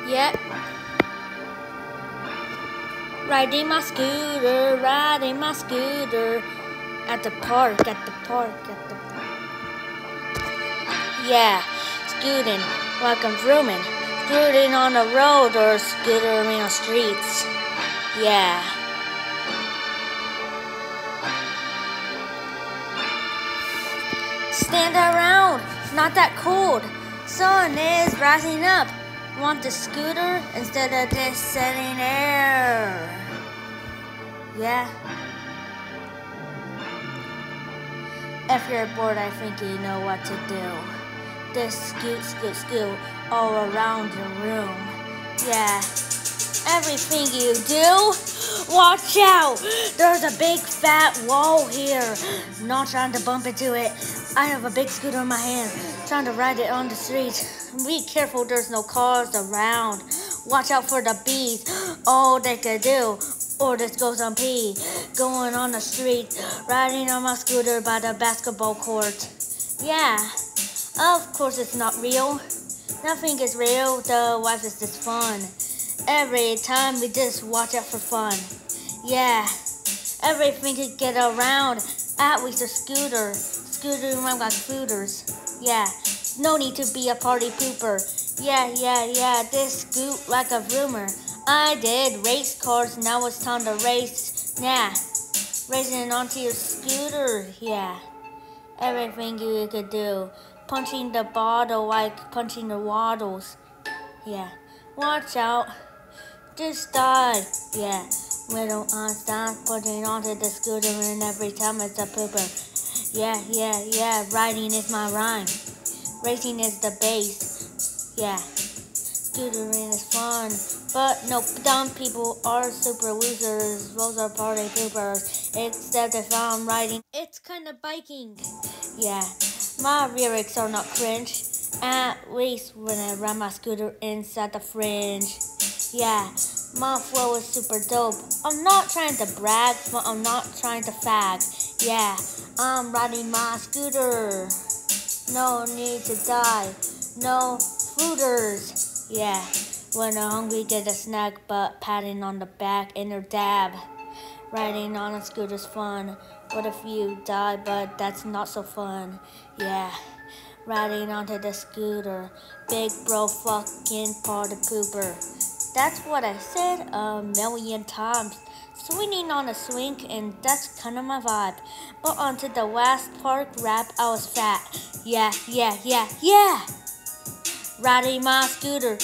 Yeah. Riding my scooter, riding my scooter. At the park, at the park, at the park. Yeah, scooting like I'm vrooming. Scooting on the road or scootering on the streets. Yeah. Stand around, not that cold. Sun is rising up. Want the scooter instead of just sitting there. Yeah. If you're bored, I think you know what to do. Just scoot, scoot, scoot all around your room. Yeah. Everything you do, watch out! There's a big fat wall here. Not trying to bump into it. I have a big scooter in my hand, trying to ride it on the street. Be careful, there's no cars around. Watch out for the bees. All they could do, or this goes on pee. Going on the street, riding on my scooter by the basketball court. Yeah, of course it's not real. Nothing is real, the life is just fun. Every time we just watch out for fun. Yeah, everything can get around. At least a scooter. Scooter around like scooters. Yeah, no need to be a party pooper. Yeah, this scoot like a rumor. I did race cars, now it's time to race. Yeah, racing onto your scooter. Yeah, everything you could do. Punching the bottle like punching the waddles. Yeah, watch out. Just die. Yeah, we don't stop putting onto the scooter and every time it's a pooper. Yeah, riding is my rhyme. Racing is the base. Yeah, scootering is fun. But no, dumb people are super losers. Those are party poopers. Except if I'm riding, it's kind of biking. Yeah, my lyrics are not cringe. At least when I ride my scooter inside the fringe. Yeah, my flow is super dope. I'm not trying to brag, but I'm not trying to fag. Yeah, I'm riding my scooter. No need to die. No fooders. Yeah, when I'm hungry, get a snack, but patting on the back in her dab. Riding on a scooter's fun. What if you die, but that's not so fun. Yeah, riding onto the scooter. Big bro fucking party pooper. That's what I said a million times. Swinging on a swing, and that's kind of my vibe. But onto the last park rap, I was fat. Yeah. Riding my scooter.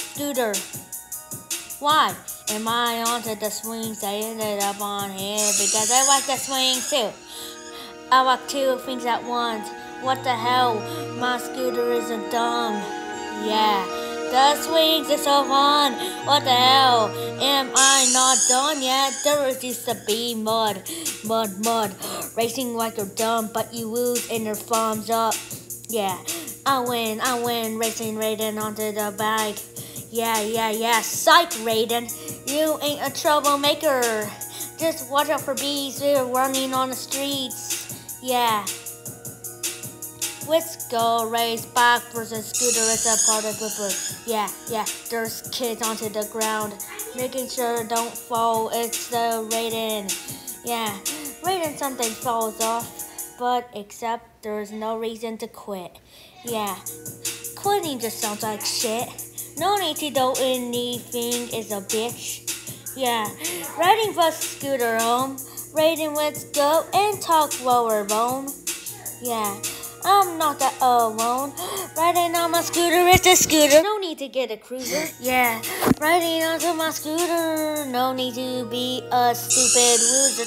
Why am I onto the swings? I ended up on here because I like the swing too. I like two things at once. What the hell? My scooter isn't dumb. Yeah. The swings are so fun. What the hell? Am I not done yet? There used to be mud. Racing like you're dumb, but you lose and your thumbs up. Yeah, I win. Racing Raiden onto the bike. Yeah. Psych, Raiden. You ain't a troublemaker. Just watch out for bees. They're running on the streets. Yeah. Let's go race bike versus scooter. It's a party pooper. Yeah. There's kids onto the ground, making sure don't fall. It's the Raiden. Yeah, Raiden something falls off, but except there's no reason to quit. Yeah, quitting just sounds like shit. No need to do anything is a bitch. Yeah, riding bus scooter home. Raiden, let's go and talk lower bone. Yeah. I'm not that alone. Riding on my scooter, it's a scooter. No need to get a cruiser. Yeah, riding onto my scooter. No need to be a stupid loser.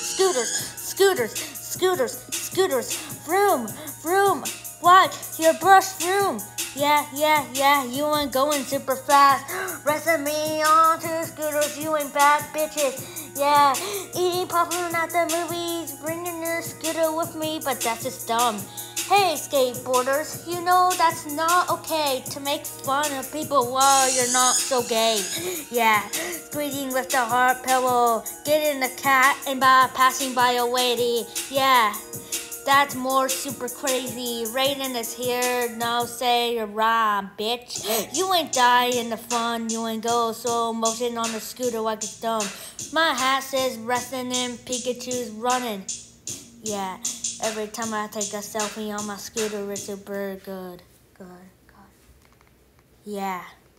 Scooters. Vroom. Like your brush vroom. Yeah. You ain't going super fast. Resting me onto scooters. You ain't bad bitches. Yeah, eating popcorn at the movies. Bringing your scooter with me, but that's just dumb. Hey, skateboarders, you know that's not okay to make fun of people while you're not so gay. Yeah, squeezing with the heart pillow, getting the cat and by passing by a lady. Yeah, That's more super crazy. Raiden is here. Now say your rhyme, bitch. You ain't die in the fun. You ain't go slow motion on the scooter like it's dumb. My hat says resting in Pikachu's running. Yeah, every time I take a selfie on my scooter, it's super good. Good. Yeah.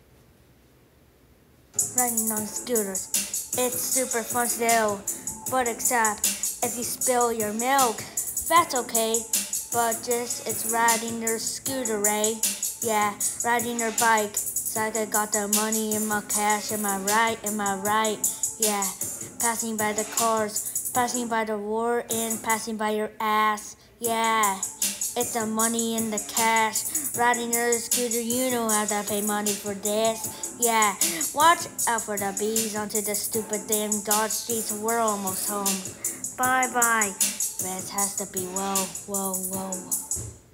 Riding on scooters. It's super fun still. But except if you spill your milk, that's okay. But just it's riding your scooter, eh? Yeah, riding your bike. It's like I got the money in my cash. Am I right? Am I right? Yeah, passing by the cars, passing by the war and passing by your ass. Yeah, it's the money in the cash. Riding your scooter, you know how to pay money for this. Yeah, watch out for the bees onto the stupid damn God streets. We're almost home. Bye bye. Rest has to be whoa.